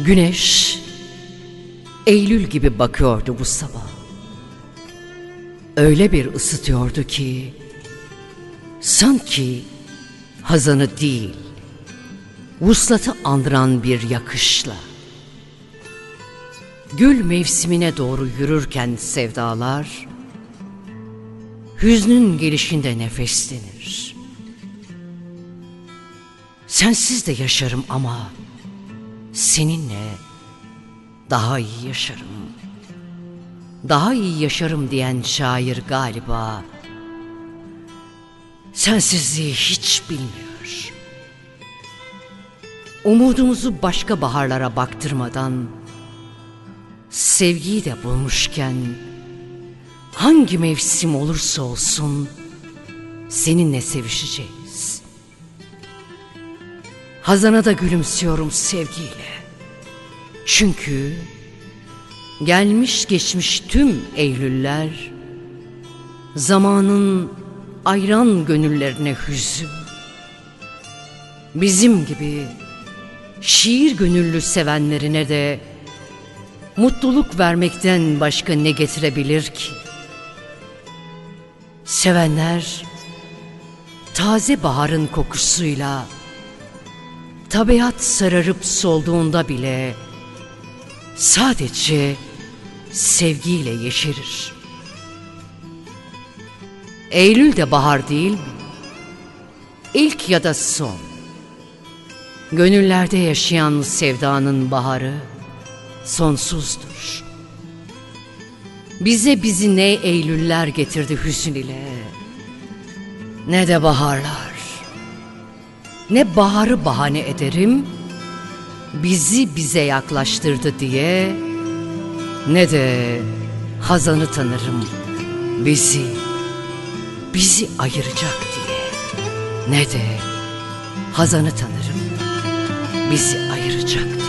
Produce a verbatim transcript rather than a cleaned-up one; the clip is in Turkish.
Güneş Eylül gibi bakıyordu bu sabah. Öyle bir ısıtıyordu ki sanki hazanı değil, vuslatı andıran bir yakışla. Gül mevsimine doğru yürürken sevdalar, hüznün gelişinde nefeslenir. Sensiz de yaşarım ama seninle daha iyi yaşarım. Daha iyi yaşarım diyen şair galiba sensizliği hiç bilmiyor. Umudumuzu başka baharlara baktırmadan sevgiyi de bulmuşken hangi mevsim olursa olsun seninle sevişeceğiz. Hazana da gülümsüyorum sevgiyle. Çünkü gelmiş geçmiş tüm Eylüller zamanın ayran gönüllerine hüzün. Bizim gibi şiir gönüllü sevenlerine de mutluluk vermekten başka ne getirebilir ki? Sevenler taze baharın kokusuyla tabiat sararıp solduğunda bile sadece sevgiyle yeşerir. Eylül de bahar değil mi? İlk ya da son. Gönüllerde yaşayan sevdanın baharı sonsuzdur. Bize bizi ne Eylüller getirdi hüzün ile, ne de baharlar. Ne baharı bahane ederim, bizi bize yaklaştırdı diye, ne de hazanı tanırım, bizi, bizi ayıracak diye. Ne de hazanı tanırım, bizi ayıracak diye.